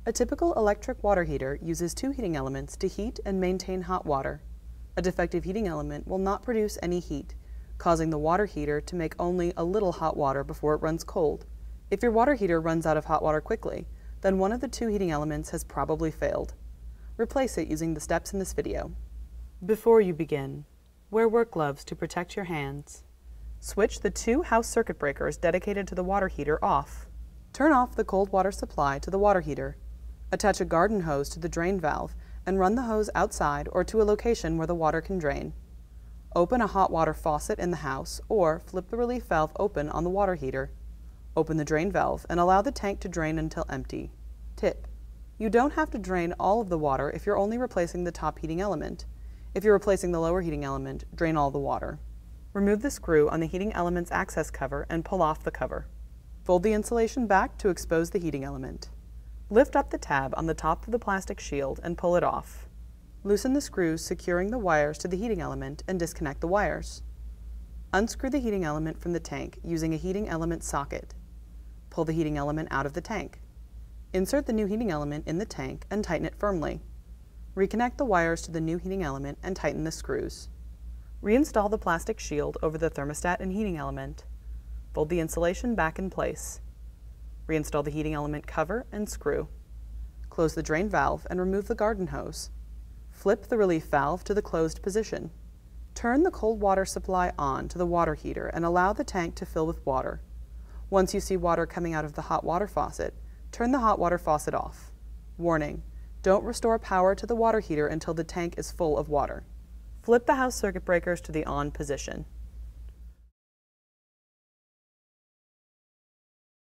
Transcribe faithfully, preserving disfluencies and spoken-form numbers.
A typical electric water heater uses two heating elements to heat and maintain hot water. A defective heating element will not produce any heat, causing the water heater to make only a little hot water before it runs cold. If your water heater runs out of hot water quickly, then one of the two heating elements has probably failed. Replace it using the steps in this video. Before you begin, wear work gloves to protect your hands. Switch the two house circuit breakers dedicated to the water heater off. Turn off the cold water supply to the water heater. Attach a garden hose to the drain valve and run the hose outside or to a location where the water can drain. Open a hot water faucet in the house or flip the relief valve open on the water heater. Open the drain valve and allow the tank to drain until empty. Tip: you don't have to drain all of the water if you're only replacing the top heating element. If you're replacing the lower heating element, drain all the water. Remove the screw on the heating element's access cover and pull off the cover. Fold the insulation back to expose the heating element. Lift up the tab on the top of the plastic shield and pull it off. Loosen the screws securing the wires to the heating element and disconnect the wires. Unscrew the heating element from the tank using a heating element socket. Pull the heating element out of the tank. Insert the new heating element in the tank and tighten it firmly. Reconnect the wires to the new heating element and tighten the screws. Reinstall the plastic shield over the thermostat and heating element. Fold the insulation back in place. Reinstall the heating element cover and screw. Close the drain valve and remove the garden hose. Flip the relief valve to the closed position. Turn the cold water supply on to the water heater and allow the tank to fill with water. Once you see water coming out of the hot water faucet, turn the hot water faucet off. Warning: don't restore power to the water heater until the tank is full of water. Flip the house circuit breakers to the on position.